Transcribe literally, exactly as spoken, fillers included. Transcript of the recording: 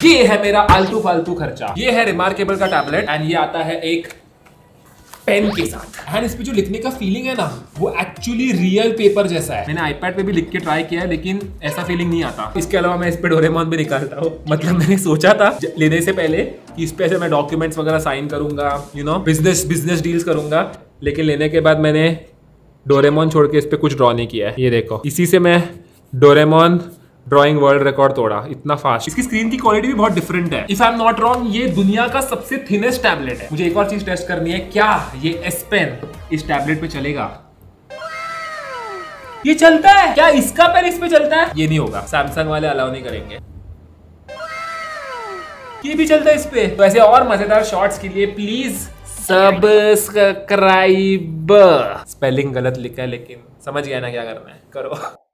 ये है मेरा आलतू फालतू खर्चा। ये है रिमार्केबल का टैबलेट एंड ये आता है एक पेन के साथ। एंड इस पे जो लिखने का फीलिंग है ना, वो एक्चुअली रियल पेपर जैसा है। मैंने आईपैड पे भी लिख के ट्राई किया है लेकिन ऐसा फीलिंग नहीं आता। इसके अलावा मैं इस पे डोरेमोन भी निकालता हूँ। मतलब मैंने सोचा था लेने से पहले कि इस पे ऐसे मैं डॉक्यूमेंट्स वगैरह साइन करूंगा, you know business business deals करूंगा, लेकिन लेने के बाद मैंने डोरेमोन छोड़ के इस पे कुछ ड्रॉ नहीं किया है। ये देखो, इसी से मैं डोरेमोन ड्राइंग वर्ल्ड रिकॉर्ड तोड़ा इतना फास्ट। इसकी स्क्रीन की क्वालिटी भी बहुत डिफरेंट है। If I am not wrong, ये दुनिया का सबसे थिनेस्ट टैबलेट है। मुझे एक और चीज टेस्ट करनी है, क्या ये एस पेन इस टैबलेट पे चलेगा? ये चलता है क्या? इसका पेन इस पे चलता है? ये नहीं होगा, सैमसंग वाले अलाउ नहीं करेंगे। ये भी चलता है इस पे। तो ऐसे और मजेदार शॉर्ट्स के लिए प्लीज सब्सक्राइब। स्पेलिंग गलत लिखा है लेकिन समझ गया ना क्या करना है, करो।